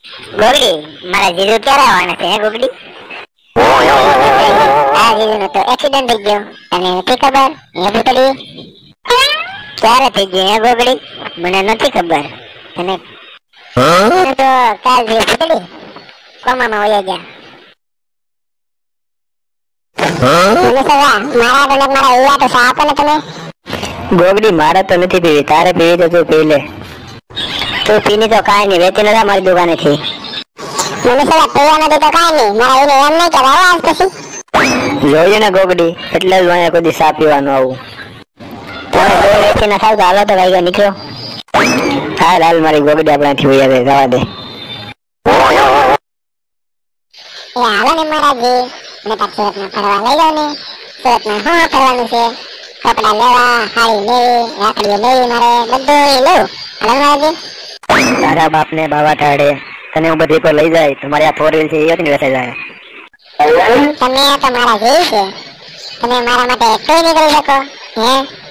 ગોગડી મારા જીજુ ક્યારે આવવાના છે હે ગોગડી? આ જીજુનો તો એક્સિડન્ટ થઈ ગયો, તને નથી ખબર હે ભૂતડી? ક્યારે થઈ ગયો હે ગોગડી? મને નથી ખબર. તને તો કાલ જે ભૂતડી કોમામાં વયા ગયા. મને સગા મારા બને મારા ઈયા તો સા આપો ને તમે. ગોગડી મારે તો નથી પીવી, તારે પીવી તો તું પી લે. તું પીની તો કાંઈ નહીં, વેચી નતા મારી દુકાનેથી. મને સગા પીવા નથી તો કાંઈ નહીં, મારા એને એમ નહીં કરાવો આજ પછી. જોઈએ ને ગોગડી, એટલે જ મને કોઈ સા પીવાનું આવું. તમે બે વેચી ના ખાવ તો હાલો તો ભાઈ નીકળો. હાલ હાલ મારી ગોગડી આપણાથી વયા દે, જવા દે. એ હાલો ને મહારાજજી, મને તાર સુરતમાં ફરવા લઈ જાઓ ને. સુરતમાં શું ફરવાનું છે? કપડા લેવા, હાડી લેવી, રાખડીઓ લેવી, મારે બધું લેવું. હાલો મહારાજજી. તારા બાપને બાવા ટાળે, તને હું બધી પર લઈ જાય તો મારી આ 4 વ્હીલ છે એ હતી વેચાઈ જાય. તમે તો મારા જેવી છે, તમે મારા માટે એકલું નીકળી શકો હે?